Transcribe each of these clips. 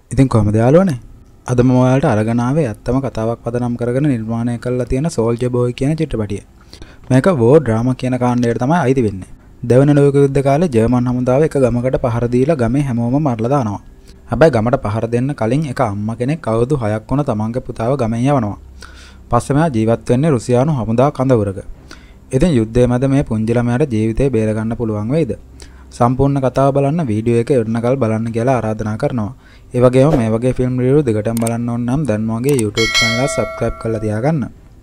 ඉතින් කොහමද යාළුවනේ? අද මම ඔයාලට අරගෙන ආවේ ඇත්තම කතාවක් පදනම් කරගෙන නිර්මාණය කරලා තියෙන සෝල්ජර් බෝයි කියන චිත්‍රපටිය. මේක වෝ ඩ්‍රාමා කියන කාණ්ඩයට තමයි අයිති වෙන්නේ. දෙවන ලෝක යුද්ධ කාලේ ජර්මන් හමුදාව එක ගමකට පහර දීලා ගමේ හැමෝම මරලා දානවා. හැබැයි ගමට පහර දෙන්න කලින් එක අම්මා කෙනෙක් අවුරුදු 6ක් වුණ තමන්ගේ පුතාව ගමෙන් යවනවා. පස්සේ මෙයා ජීවත් වෙන්නේ රුසියානු හමුදා කඳවුරක. ඉතින් යුද්ධයේ මැද මේ පුංචි ළමයාට ජීවිතේ බේර ගන්න පුළුවන් වෙයිද? සම්පූර්ණ කතාව බලන්න වීඩියෝ එක එන්නකල් බලන්න කියලා ආරාධනා කරනවා. ඒ වගේම මේ වගේ ෆිල්ම් රිවිව් දෙකටම බලන්න ඕන නම් දැන් මගේ YouTube channel එක subscribe කරලා තියාගන්න.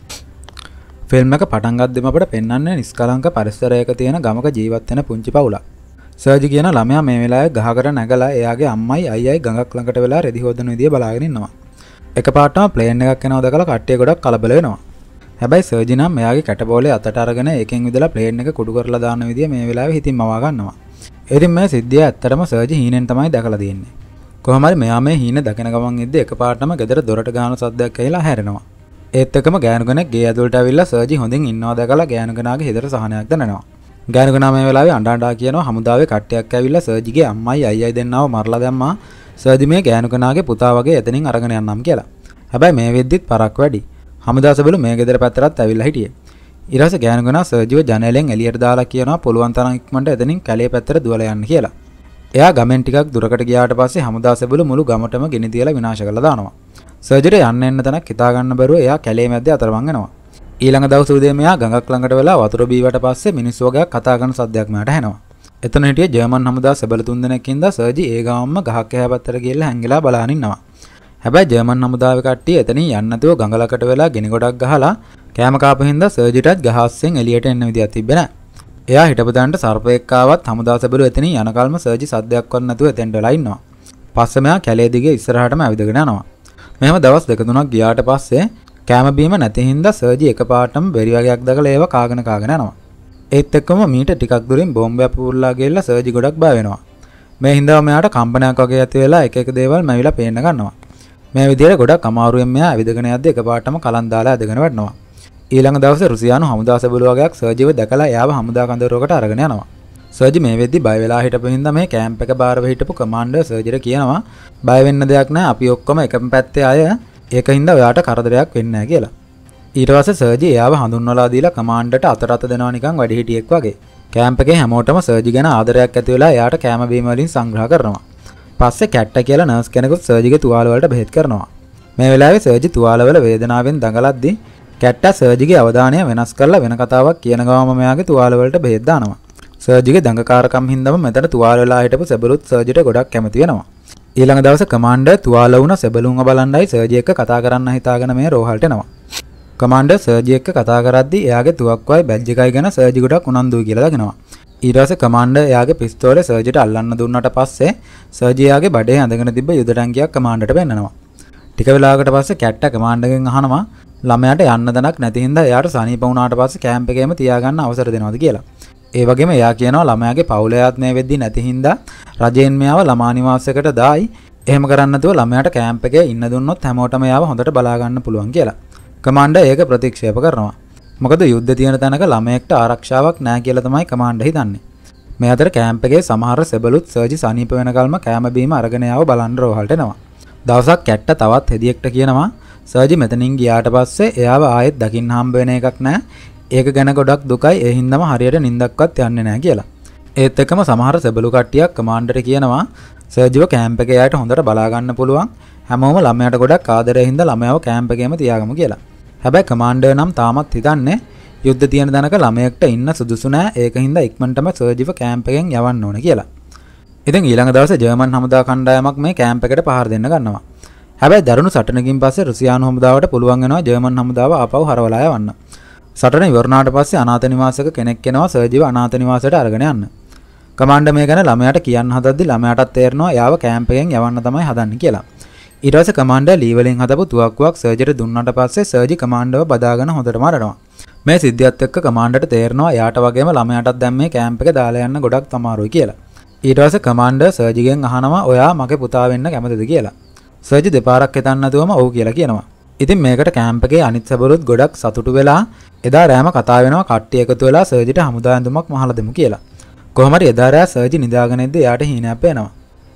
ෆිල්ම් එක පටන් ගද්දිම අපිට පෙන්වන්නේ නිස්කලංක පරිසරයක තියෙන ගමක ජීවත් වෙන පුංචි පවුලක්. සර්ජි කියන ළමයා මේ වෙලාවේ ගහකට නැගලා එයාගේ අම්මයි අයියයි ගඟක් ළඟට වෙලා රෙදි හොදන විදිය බලාගෙන ඉන්නවා. එකපාරටම ප්ලේන් එකක් එනවා දැකලා කට්ටිය ගොඩක් කලබල වෙනවා. හැබැයි සර්ජි නම් එයාගේ කැටබෝලේ අතට අරගෙන එකෙන් විදලා ප්ලේන් එක කුඩු කරලා දාන විදිය මේ වෙලාවේ හිතින් මවා ගන්නවා. ඉතින් මේ සිද්ධිය ඇත්තටම සර්ජි හීනෙන් තමයි දැකලා තියෙන්නේ. කොහොම හරි මෙයා මේ හීන දකින ගමන් ඉද්දි එකපාරටම ගෙදර දොරට ගාන සද්දයක් ඇහිලා හැරෙනවා. ඒත් එක්කම ගෑනු කෙනෙක් ගේ ඇතුළට ඇවිල්ලා සර්ජි හොඳින් ඉන්නවා දැකලා ගෑනු කෙනාගේ හිතට සහනයක් දැනෙනවා. ගෑනු කෙනා මේ වෙලාවේ අඬ කියනවා හමුදාවේ කට්ටියක් ඇවිල්ලා සර්ජිගේ අම්මයි අයියයි දෙන්නව මරලා දැම්මා. සර්ජි මේ ගෑනු කෙනාගේ පුතා වගේ එතනින් අරගෙන යන්නම් කියලා. හැබැයි මේ වෙද්දිත් පරක් වැඩි. හමුදා සබළු මේ ගෙදර පැත්තටත් ඇවිල්ලා හිටියේ. ඊට පස්සේ ගෑනු කෙනා සර්ජිව ජනේලෙන් එළියට දාලා කියනවා පුළුවන් තරම් ඉක්මනට එතනින් කැලේ පැත්තට දුවලා යන්න කියලා. එයා ගමෙන් ටිකක් දුරකට ගියාට පස්සේ හමුදා සබළු මුළු ගමටම ගෙනි තියලා විනාශ කරලා දානවා. සර්ජිට යන්න එන්න තැනක් හිතා ගන්න බැරුව එයා කැලේ මැද්දේ අතරමං වෙනවා. ඊළඟ දවස් උදේ මෙයා ගඟක් ළඟට වෙලා වතුර බීවට පස්සේ මිනිස්සු වගේක් කතා කරන සද්දයක් මෙයාට ඇහෙනවා. එතන හිටිය ජර්මන් හමුදා සබළු තුන් දෙනෙක් ඉඳලා සර්ජි ඒ ගාමම ගහක් එහා පැත්තට ගිහලා හැංගිලා බලන් ඉන්නවා. හැබැයි ජර්මන් හමුදාවේ කට්ටිය එතනින් යන්න නැතුව ගඟ ළඟට වෙලා ගෙනි ගොඩක් ගහලා කෑම කාපු හින්දා සර්ජිටත් ගහ අස්සෙන් එළියට එන්න විදියක් තිබ්බේ නැහැ. එයා හිටපු තැනට සර්පෙක් ආවත් හමුදා සබළු එතනින් යනකල්ම සර්ජි සද්දයක්වත් නැතුව එතෙන්ට වෙලා ඉන්නවා. පස්සේ මෙයා කැලේ දිගේ ඉස්සරහටම ඇවිදගෙන යනවා. මෙහෙම දවස් දෙක තුනක් ගියාට පස්සේ කෑම බීම නැති හින්දා සර්ජි එකපාරටම බෙරි වගේක් දැකලා ඒව කාගෙන යනවා. ඒත් එක්කම මීට ටිකක් දුරින් බෝම්බයක් පුරලා ගිහලා සර්ජි ගොඩක් බය වෙනවා. මේ හින්දා මෙයාට කම්පනයක් වගේ ඇති වෙලා එක එක දේවල් මැවිලා පේන්න ගන්නවා. මේ විදිහට ගොඩක් අමාරුවෙන් මෙයා ඇවිදගෙන යද්දි එකපාරටම කලන් දාලා ඇදගෙන වැටෙනවා. ඊළඟ දවසේ රුසියානු හමුදා සබළු වගේක් සර්ජිව දැකලා එයාව හමුදා කඳවුරකට අරගෙන යනවා. සර්ජි මේ වෙද්දි බය වෙලා හිටපු හින්දා මේ කැම්ප් එක බාරව හිටපු කමාන්ඩර් සර්ජිට කියනවා බය වෙන්න දෙයක් නැහැ අපි ඔක්කොම එකම පැත්තේ අය ඒක හින්දා ඔයාට කරදරයක් වෙන්නේ නැහැ කියලා. ඊට පස්සේ සර්ජි එයාව හඳුන්වලා දීලා කමාන්ඩර්ට අත දෙනවා නිකන් වැඩිහිටියෙක් වගේ. කැම්ප් එකේ හැමෝටම සර්ජි ගැන ආදරයක් ඇති වෙලා එයාට කැම බීම වලින් සංග්‍රහ කරනවා. පස්සේ කැට්ට කියලා නර්ස් කෙනෙකුත් සර්ජිගේ තුවාල වලට බෙහෙත් කරනවා. මේ වෙලාවේ සර්ජි තුවාල වල වේදනාවෙන් දඟලද්දි කැට්ටා සර්ජිගේ අවධානය වෙනස් කරලා වෙන කතාවක් කියන ගමම මෙයාගේ තුවාල වලට බෙහෙත් දානවා. සර්ජිගේ දඟකාරකම් හින්දාම මෙතන තුවාල වෙලා හිටපු සෙබළුත් සර්ජිට ගොඩක් කැමති වෙනවා. ඊළඟ දවසේ කමාන්ඩර් තුවාල වුණ සෙබළුන්ව බලන්නයි සර්ජි එක්ක කතා කරන්න හිතාගෙන මේ රෝහලට එනවා. කමාන්ඩර් සර්ජි එක්ක කතා කරද්දි එයාගේ තුවක්කුවයි බැජ් එකයි ගැන සර්ජි ගොඩක් උනන්දුයි කියලා දකිනවා. ඊට පස්සේ කමාන්ඩර් එයාගේ පිස්තෝලේ සර්ජිට අල්ලන්න දුන්නාට පස්සේ සර්ජි එයාගේ බඩේ ඇඳගෙන තිබ්බ යුද ටැංකියක් කමාන්ඩර්ට පෙන්නනවා. ටික වෙලාවකට පස්සේ කැට්ටා කමාන්ඩර්ගෙන් අහනවා ළමයාට යන්න දණක් නැති හින්දා එයාට සනීප වුණාට පස්සේ කැම්ප් එකේම තියාගන්න අවසර දෙනවද කියලා. ඒ වගේම එයා කියනවා ළමයාගේ පවුලේ ආත්මය වෙද්දී නැති හින්දා රජයෙන් මෙයාව ළමා නිවාසයකට දායි. එහෙම කරන්නේ නැතුව ළමයාට කැම්ප් එකේ ඉන්න දුන්නොත් හැමෝටම එයාව හොඳට බලා ගන්න පුළුවන් කියලා. කමාන්ඩර් ඒක ප්‍රතික්ෂේප කරනවා. මොකද යුද්ධ තියෙන තැනක ළමයෙක්ට ආරක්ෂාවක් නැහැ කියලා තමයි කමාන්ඩර් හිතන්නේ. මේ අතර කැම්ප් එකේ සමහර සෙබළුත් සර්ජි සනීප වෙනකල්ම කැම බීම අරගෙන යාව බලන්න රෝහලට එනවා. දවසක් කැට්ට තවත් හෙදියෙක්ට කියනවා සර්ජි මෙතනින් ගියාට පස්සේ එයාව ආයෙත් දකින්න හම්බ වෙන එකක් නැහැ. ඒක ගැන ගොඩක් දුකයි ඒ හින්දාම හරියට නිින්දක්වත් යන්නේ නැහැ කියලා. ඒත් එක්කම සමහර සෙබළු කට්ටියක් කමාන්ඩර්ට කියනවා සර්ජිව කැම්ප් එකේ යායට හොඳට බලා ගන්න පුළුවන්. හැමෝම ළමයාට ගොඩක් ආදරයෙන් හින්දා ළමයාව කැම්ප් එකේම තියාගමු කියලා. හැබැයි කමාන්ඩර් නම් තාමත් හිතන්නේ යුද්ධ තියෙන දනක ළමයෙක්ට ඉන්න සුදුසු නෑ ඒක හින්දා ඉක්මනටම සර්ජිව කැම්ප් එකෙන් යවන්න ඕන කියලා. ඉතින් ඊළඟ දවසේ ජර්මන් හමුදා කණ්ඩායමක් මේ කැම්ප් එකට පහර දෙන්න ගන්නවා. හැබැයි දරුණු සටනකින් පස්සේ රුසියානු හමුදාවට පුළුවන් වෙනවා ජර්මන් හමුදාව ආපහු හරවලා යවන්න. සටන ඉවරනාට පස්සේ අනාථ නිවාසයක කෙනෙක් එනවා සර්ජිව අනාථ නිවාසයට අරගෙන යන්න. කමාන්ඩර් මේ ගැන ළමයාට කියන්න හදද්දි ළමයාටත් තේරෙනවා එයාව කැම්ප් එකෙන් යවන්න තමයි හදන්නේ කියලා. ඊට පස්සේ කමාන්ඩර් ලී වලින් හදපු තුවක්කුවක් සර්ජිට දුන්නාට පස්සේ සර්ජි කමාන්ඩර්ව බදාගෙන හොඳට මරනවා. මේ සිද්ධියත් එක්ක කමාන්ඩර්ට තේරෙනවා එයාට වගේම ළමයාටත් දැන් මේ කැම්ප් එක දාලා යන්න ගොඩක් අමාරුයි කියලා. ඊට පස්සේ කමාන්ඩර් සර්ජිගෙන් අහනවා ඔයා මගේ පුතා වෙන්න කැමතිද කියලා. සර්ජි දෙපාරක් හිතන්න නැතුවම ඔව් කියලා කියනවා. ඉතින් මේකට කැම්ප් එකේ අනිත් සබළුත් ගොඩක් සතුටු වෙලා එදා රෑම කතා වෙනවා කට්ටිය එකතු වෙලා සර්ජිට හමුදා ඇඳුමක් මහලා දෙමු කියලා. කොහොම හරි එදා රෑ සර්ජි නිදාගෙන ඉද්දී එයාට හීනයක් පේනවා.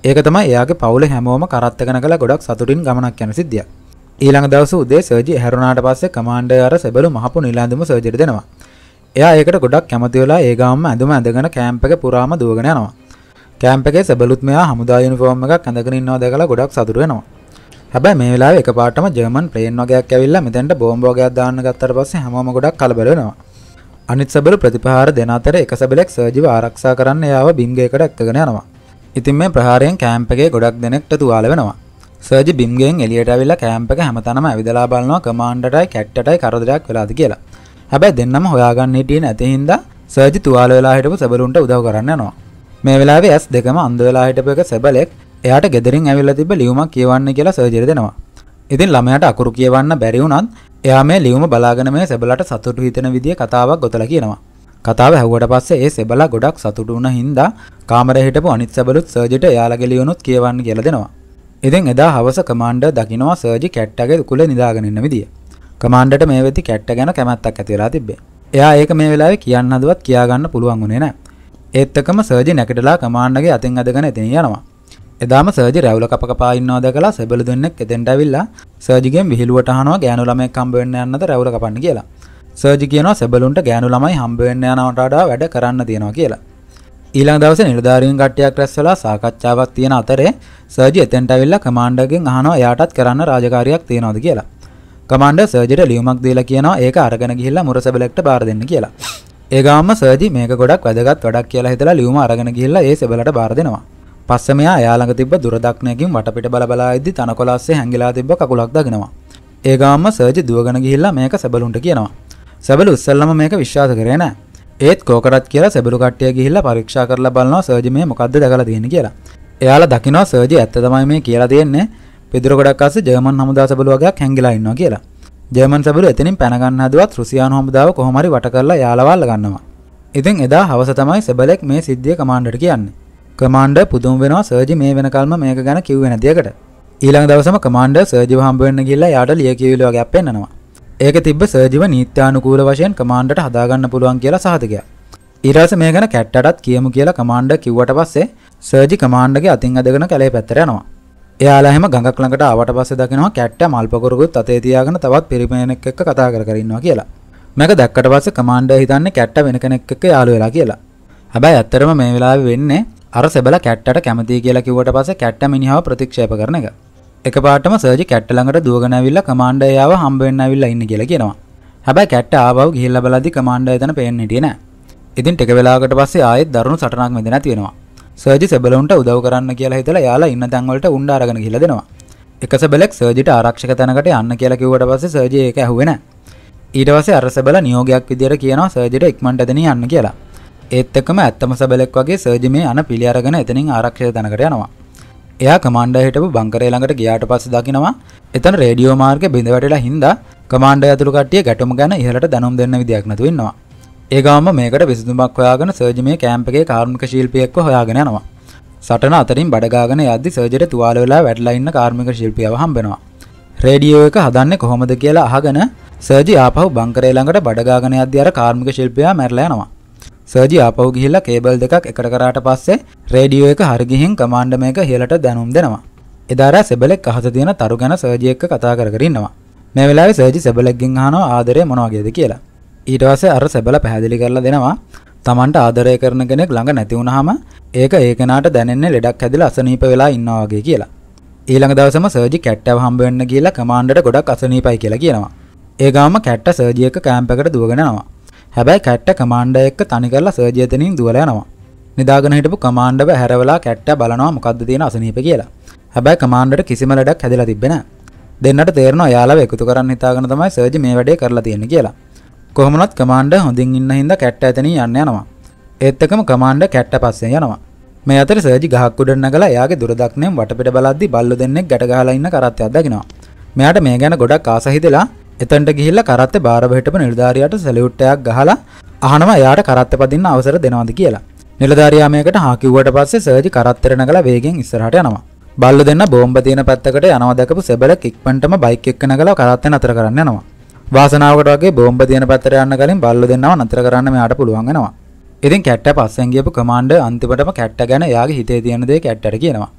ඒක තමයි එයාගේ පවුලේ හැමෝම කරත් එක නැගලා ගොඩක් සතුටින් ගමනක් යන සිද්ධියක්. ඊළඟ දවසේ උදේ සර්ජි හැරුණාට පස්සේ කමාන්ඩර් අර සෙබළු මහපු නිලැඳුම සර්ජිට දෙනවා. එයා ඒකට ගොඩක් කැමති වෙලා ඒ ගාමම ඇඳුම ඇඳගෙන කැම්ප් එක පුරාම දුවගෙන යනවා. කැම්ප් එකේ සෙබළුත් මෙයා හමුදා යුනිෆෝම් එකක් ඇඳගෙන ඉන්නවා දැකලා ගොඩක් සතුටු වෙනවා. හැබැයි මේ වෙලාවේ එකපාරටම ජර්මන් ප්ලේන් වගේක් ඇවිල්ලා මෙතෙන්ට බෝම්බ වගේක් දාන්න ගත්තට පස්සේ හැමෝම ගොඩක් කලබල වෙනවා. අනිත් සෙබළු ප්‍රතිපහාර දෙන අතර එක සෙබළෙක් සර්ජිව ආරක්ෂා කරන්න එයාව බිම් ගේකට එක්කගෙන යනවා. ඉතින් මේ ප්‍රහාරයෙන් කැම්ප් එකේ ගොඩක් දෙනෙක්ට තුවාල වෙනවා. සර්ජි බිම් ගෙන් එළියට ඇවිල්ලා කැම්ප් එක හැමතැනම ඇවිදලා බලනවා කමාන්ඩර්ටයි කැට්ටටයි කරදරයක් වෙලාද කියලා. හැබැයි දෙන්නම හොයාගන්න හිටියේ නැති හින්දා සර්ජි තුවාල වෙලා හිටපු සෙබළුන්ට උදව් කරන්න යනවා. මේ වෙලාවේ ඇස් දෙකම අන්ධ වෙලා හිටපු එක සෙබළෙක් එයාට ගෙදරින් ඇවිල්ලා තිබ්බ ලියුමක් කියවන්න කියලා සර්ජිට දෙනවා. ඉතින් ළමයාට අකුරු කියවන්න බැරි වුණත් එයා මේ ලියුම බලාගෙන මේ සෙබළට සතුටු හිතෙන විදිය කතාවක් ගොතලා කියනවා. කතාව ඇහුවට පස්සේ ඒ සෙබළා ගොඩක් සතුටු වුණ හින්දා කාමරේ හිටපු අනිත් සෙබළුත් සර්ජිට එයාලගේ ලියුණුත් කියවන්න කියලා දෙනවා. ඉතින් එදා හවස කමාන්ඩර් දකින්නවා සර්ජි කැට්ටගේ උකුලේ නිදාගෙන ඉන්න විදිය. කමාන්ඩර්ට මේ වෙද්දි කැට්ට ගැන කැමැත්තක් ඇති වෙලා තිබ්බේ. එයා ඒක මේ වෙලාවේ කියන්න හදුවත් කියාගන්න පුළුවන් වුණේ නැහැ. ඒත් එක්කම සර්ජි නැගිටලා කමාන්ඩර්ගේ අතින් අදගෙන එතන යනවා. එදාම සර්ජි රැවුල කපකපා ඉන්නවා දැකලා සෙබළු දෙන්නෙක් එතෙන්ට ඇවිල්ලා සර්ජිගෙන් විහිළුවට අහනවා ගෑනු ළමයෙක් හම්බ වෙන්න යන්නද රැවුල කපන්න කියලා. සර්ජි කියනවා සෙබළුන්ට ගෑනු ළමයි හම්බ වෙන්න යනවට වඩා වැඩ කරන්න තියෙනවා කියලා. ඊළඟ දවසේ නිලධාරීන් කට්ටියක් රැස් වෙලා සාකච්ඡාවක් තියෙන අතරේ සර්ජි එතෙන්ට ඇවිල්ලා කමාන්ඩර්ගෙන් අහනවා එයාටත් කරන්න රාජකාරියක් තියෙනවද කියලා. කමාන්ඩර් සර්ජිට ලියුමක් දීලා කියනවා ඒක අරගෙන ගිහිල්ලා මුරසෙබලෙක්ට බාර දෙන්න කියලා. ඒ ගාමම සර්ජි මේක ගොඩක් වැදගත් වැඩක් කියලා හිතලා ලියුම අරගෙන ගිහිල්ලා ඒ සෙබලට බාර දෙනවා. පස්සේ මෙයා එයා ළඟ තිබ්බ දුරදක්නයකින් වටපිට බල ඉද්දි තනකොළ අස්සේ හැංගිලා තිබ්බ කකුලක් දකිනවා. ඒ ගාමම සර්ජි දුවගෙන ගිහිල්ලා මේක සෙබළුන්ට කියනවා. සෙබළු ඉස්සෙල්ලම මේක විශ්වාස කරේ නැහැ. ඒත් කෝකරත් කියලා සෙබළු කට්ටිය ගිහිල්ලා පරීක්ෂා කරලා බලනවා සර්ජි මේ මොකද්ද දැකලා තියෙන්නේ කියලා. එයාලා දකිනවා සර්ජි ඇත්ත තමයි මේ කියලා තියෙන්නේ. පිදුර ගොඩක් අස්සේ ජර්මන් හමුදා සෙබළු වගේක් හැංගිලා ඉන්නවා කියලා. ජර්මන් සෙබළු එතනින් පැන ගන්න හදුවත් රුසියානු හමුදාව කොහොම හරි වට කරලා යාළව අල්ල ගන්නවා. ඉතින් එදා හවස තමයි සෙබළෙක් මේ සිද්ධිය කමාන්ඩර්ට කියන්නේ. කමාන්ඩර් පුදුම වෙනවා සර්ජි මේ වෙනකල්ම මේක ගැන කිව්වේ නැති එකට. ඊළඟ දවසම කමාන්ඩර් සර්ජිව හම්බ වෙන්න ගිහිල්ලා යාට ලියකියවිලි වගේක් පෙන්නනවා. ඒක තිබ්බ සර්ජිව නීත්‍යානුකූල වශයෙන් කමාන්ඩර්ට හදාගන්න පුළුවන් කියලා සහතිකයක්. ඊට පස්සේ මේ ගැන කැට්ටටත් කියමු කියලා කමාන්ඩර් කිව්වට පස්සේ සර්ජි කමාන්ඩර්ගේ අතින් අදගෙන කැලේ පැත්තට යනවා. එයාලා එහෙම ගඟක් ළඟට ආවට පස්සේ දකිනවා කැට්ට මල් පොකුරකුත් අතේ තියාගෙන තවත් පිරිමේනෙක් එක්ක කතා කර ඉන්නවා කියලා. මේක දැක්කට පස්සේ කමාන්ඩර් හිතන්නේ කැට්ට වෙන කෙනෙක් එක්ක යාළු වෙලා කියලා. හැබැයි ඇත්තටම මේ වෙලාවේ වෙන්නේ අර සෙබලා කැට්ටට කැමතියි කියලා කිව්වට පස්සේ කැට්ට මිනිහව ප්‍රතික්ෂේප කරන එක. එකපාරටම සර්ජි කැට්ට ළඟට දුවගෙන ඇවිල්ලා කමාන්ඩර් එයාව හම්බ වෙන්න ඇවිල්ලා ඉන්නේ කියලා කියනවා. හැබැයි කැට්ට ආවව ගිහිල්ලා බලද්දි කමාන්ඩර් එතන පේන්නේ හිටියේ නෑ. ඉතින් ටික වෙලාවකට පස්සේ ආයෙත් දරුණු සටනක් මෙතන නැති වෙනවා. සර්ජි සෙබළුන්ට උදව් කරන්න කියලා හිතලා එයාලා ඉන්න තැන් වලට උණ්ඩ අරගෙන ගිහිල්ලා දෙනවා. එක සෙබලෙක් සර්ජිට ආරක්ෂක තැනකට යන්න කියලා කිව්වට පස්සේ සර්ජි ඒක ඇහුවේ නෑ. ඊට පස්සේ අර සෙබලා නියෝගයක් විදියට කියනවා සර්ජිට ඉක්මනට එතනින් යන්න කියලා. ඒත් එක්කම ඇත්තම සෙබලෙක් වගේ සර්ජි මේ අන පිළි අරගෙන එතනින් ආරක්ෂක තැනකට යනවා. එයා කමාන්ඩර් හිටපු බංකරේ ළඟට ගියාට පස්සේ දකිනවා එතන රේඩියෝ මාර්ගේ බිඳ වැටිලා හින්දා කමාන්ඩර් ඇතුළු කට්ටිය ගැටුම ගැන ඉහළට දැනුම් දෙන්න විදියක් නැතුව ඉන්නවා. ඒ ගාමම මේකට විසඳුමක් හොයාගෙන සර්ජි මේ කැම්ප් එකේ කාර්මික ශිල්පියෙක්ව හොයාගෙන යනවා. සටන අතරින් බඩ ගාගෙන යද්දි සර්ජිට තුවාල වෙලා වැටලා ඉන්න කාර්මික ශිල්පියව හම්බ වෙනවා. රේඩියෝ එක හදන්නේ කොහොමද කියලා අහගෙන සර්ජි ආපහු බංකරේ ළඟට බඩ ගාගෙන යද්දි අර කාර්මික ශිල්පියා මැරලා යනවා. සර්ජි ආපහු ගිහිල්ලා කේබල් දෙකක් එකට කරාට පස්සේ රේඩියෝ එක හරි ගිහින් කමාන්ඩර් මේක ඉහළට දැනුම් දෙනවා. එදාට සෙබලෙක් අහස තියෙන තරු ගැන සර්ජි එක්ක කතා කර ඉන්නවා. මේ වෙලාවේ සර්ජි සෙබලෙක්ගෙන් අහනවා ආදරය මොන වගේද කියලා. ඊට පස්සේ අර සෙබල පැහැදිලි කරලා දෙනවා Tamanට ආදරය කරන කෙනෙක් ළඟ නැති වුනහම ඒක ඒ කෙනාට දැනෙන්නේ ලෙඩක් හැදිලා අසනීප වෙලා ඉන්නවා වගේ කියලා. ඊළඟ දවසම සර්ජි කැට්ටව හම්බ වෙන්න ගිහිල්ලා කමාන්ඩර්ට ගොඩක් අසනීපයි කියලා කියනවා. ඒ ගාම කැට්ට සර්ජි එක්ක කැම්ප් එකට දුවගෙන යනවා. හැබැයි කැට්ට කමාන්ඩර් එක්ක තනි කරලා සර්ජි එතනින් දුවලා යනවා. නිදාගෙන හිටපු කමාන්ඩර්ව හැරවලා කැට්ට බලනවා මොකද්ද තියෙන අසනීප කියලා. හැබැයි කමාන්ඩර්ට කිසිම ලෙඩක් හැදිලා තිබ්බේ නැහැ. දෙන්නට තේරෙනවා එයාලව එකතු කරන්න හිතාගෙන තමයි සර්ජි මේ වැඩේ කරලා තියෙන්නේ කියලා. කොහොමවත් කමාන්ඩර් හොඳින් ඉන්න හින්දා කැට්ට එතනින් යන්න යනවා. ඒත් එක්කම කමාන්ඩර් කැට්ට පස්සෙන් යනවා. මේ අතරේ සර්ජි ගහක් උඩ නැගලා එයාගේ දුරදක්නෙන් වටපිට බලද්දි බල්ලෝ දෙන්නෙක් ගැට ගහලා ඉන්න කරත්තයක් දකිනවා. මෙයාට මේ ගැන ගොඩක් ආස හිතෙලා එතනට ගිහිල්ලා කරත්තේ බාරව හිටපු නිලධාරියාට සැලියුට් එකක් ගහලා අහනවා එයාට කරත්තේ පදින්න අවසර දෙනවද කියලා. නිලධාරියා මේකට හා කිව්වට පස්සේ සර්ජි කරත්තෙට නැගලා වේගෙන් ඉස්සරහට යනවා. බල්ලෝ දෙන්න බෝම්බ තියෙන පැත්තකට යනවා දැකපු සෙබලෙක් ඉක්මනටම බයික් එක නැගලා කරත්තේ නතර කරන්න යනවා. වාසනාවකට වගේ බෝම්බ තියෙන පැත්තට යන්න කලින් බල්ලෝ දෙන්නව නතර කරන්න මෙයාට පුළුවන් වෙනවා. ඉතින් කැට්ට පස්සෙන් ගියපු කමාන්ඩර් අන්තිමටම කැට්ට ගැන එයාගේ හිතේ තියෙන දේ කැට්ටට කියනවා.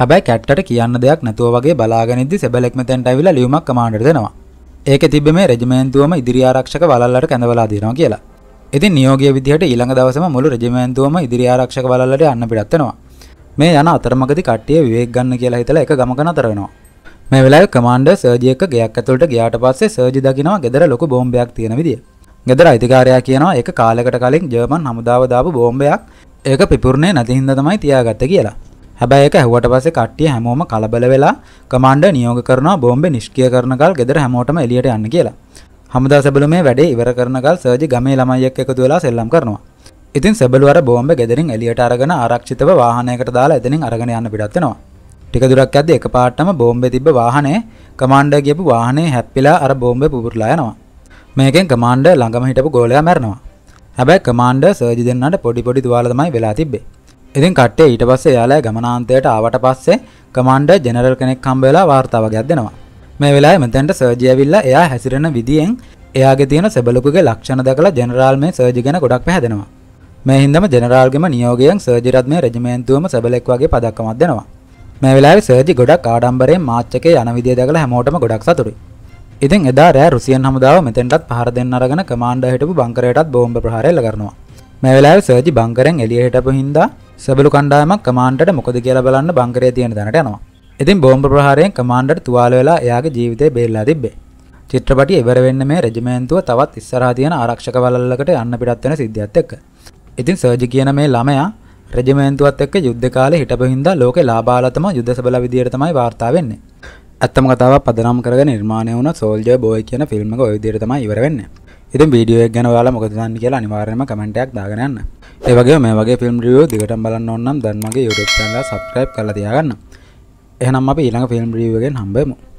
හැබැයි කැට්ටට කියන්න දෙයක් නැතුව වගේ බලාගෙන ඉද්දි සෙබලෙක් මෙතෙන්ට ඇවිල්ලා ලියුමක් කමාන්ඩර් දෙනවා. ඒකේ තිබ්බේ මේ රෙජිමෙන්තුවම ඉදිරි ආරක්ෂක වලල්ලට කැඳවලා දෙනවා කියලා. ඉතින් නියෝගීය විදිහට ඊළඟ දවසේම මුළු රෙජිමෙන්තුවම ඉදිරි ආරක්ෂක වලල්ලට යන්න පිටත් වෙනවා. මේ යන අතරමඟදී කට්ටිය විවේක ගන්න කියලා හිතලා එක ගමක නතර වෙනවා. මේ වෙලාවේ කමාන්ඩර් සර්ජි එක්ක ගෙයක් ඇතුළට ගියාට පස්සේ සර්ජි දකිනවා ගෙදර ලොකු බෝම්බයක් තියෙන විදිය. ගෙදර අයිතිකාරයා කියනවා ඒක කාලයකට කලින් ජර්මන් හමුදාව දාපු බෝම්බයක්. ඒක පිපුරුනේ නැති හින්දා තමයි තියාගත්තේ කියලා. හැබැයි ඒක ඇහුවට පස්සේ කට්ටිය හැමෝම කලබල වෙලා කමාන්ඩර් නියෝග කරනවා බෝම්බේ නිෂ්ක්‍රිය කරනකල් ගෙදර හැමෝටම එළියට යන්න කියලා. හමුදා සෙබළු මේ වැඩේ ඉවර කරනකල් සර්ජි ගමේ ළමයි එක්ක එකතු වෙලා සෙල්ලම් කරනවා. ඉතින් සෙබළු අර බෝම්බේ ගෙදරින් එළියට අරගෙන ආරක්ෂිතව වාහනයකට දාලා එතනින් අරගෙන යන්න පිටත් වෙනවා. ටික දුරක් යද්දී එකපාරටම බෝම්බේ තිබ්බ වාහනේ කමාන්ඩර් ගියපු වාහනේ හැප්පිලා අර බෝම්බේ පුපුරලා යනවා. මේකෙන් කමාන්ඩර් ළඟම හිටපු ගෝලයා මැරෙනවා. හැබැයි කමාන්ඩර් සර්ජි දෙන්නට පොඩි තුවාල තමයි වෙලා තිබ්බේ. ඉතින් කට්ටිය ඊට පස්සේ එයාලා ගමනාන්තයට ආවට පස්සේ කමාන්ඩර් ජෙනරල් කෙනෙක් හම්බ වෙලා වාර්තාවක් දෙනවා. මේ වෙලාවේ මෙතෙන්ට සර්ජි ඇවිල්ලා එයා හැසිරෙන විදියෙන් එයාගේ තියෙන සෙබළුකුගේ ලක්ෂණ දැකලා ජෙනරාල් මේ සර්ජි ගැන ගොඩක් පැහැදෙනවා. මේ හින්දාම ජෙනරාල්ගේම නියෝගයෙන් සර්ජිරත් මේ රෙජිමෙන්තුවම සෙබළෙක් වගේ පදක්කමක් දෙනවා. මේ වෙලාවේ සර්ජි ගොඩක් ආඩම්බරයෙන් මාච් එකේ යන විදිය දැකලා හැමෝටම ගොඩක් සතුටුයි. ඉතින් එදා රෑ රුසියන් හමුදාව මෙතෙන්ටත් පහර දෙන්න අරගෙන කමාන්ඩර් හිටපු බංකරයටත් බෝම්බ ප්‍රහාර එල්ල කරනවා. මේ වෙලාවේ සර්ජි බංකරෙන් එළිය හිටපු හින්දා සෙබළු කණ්ඩායමක් කමාන්ඩර්ට මොකද කියලා බලන්න බංකරයේ තියෙන තැනට යනවා. ඉතින් බෝම්බ ප්‍රහාරයෙන් කමාන්ඩර් තුවාල වෙලා එයාගේ ජීවිතේ බේරලා තිබ්බේ. චිත්‍රපටිය ඉවර වෙන්නේ මේ රෙජිමෙන්තුව තවත් ඉස්සරහා තියෙන ආරක්ෂක වලල්ලකට යන්න පිටත් වෙන සිද්ධියත් එක්ක. ඉතින් සර්ජි කියන මේ ළමයා රෙජිමෙන්තුවත් එක්ක යුද්ධ කාලේ හිටපු හින්දා ලෝකේ ලාභාලතම යුද්ධ සබල විදියට තමයි වාර්තා වෙන්නේ. ඇත්තම කතාවක් පදනම් කරගෙන නිර්මාණය වුණ සෝල්ජර් බෝයි කියන ෆිල්ම් එක ওই විදියට තමයි ඉවර වෙන්නේ. ඉතින් වීඩියෝ එක ගැන ඔයාලා මොකද දන්නේ කියලා අනිවාර්යයෙන්ම කමෙන්ට් එකක් දාගෙන යන්න. ඒ වගේම මේ වගේ ෆිල්ම් රිවියු දිගටම බලන්න ඕන නම් දැන් මගේ YouTube channel එක subscribe කරලා තියාගන්න. එහෙනම් අපි ඊළඟ ෆිල්ම් රිවියු එකෙන් හම්බෙමු.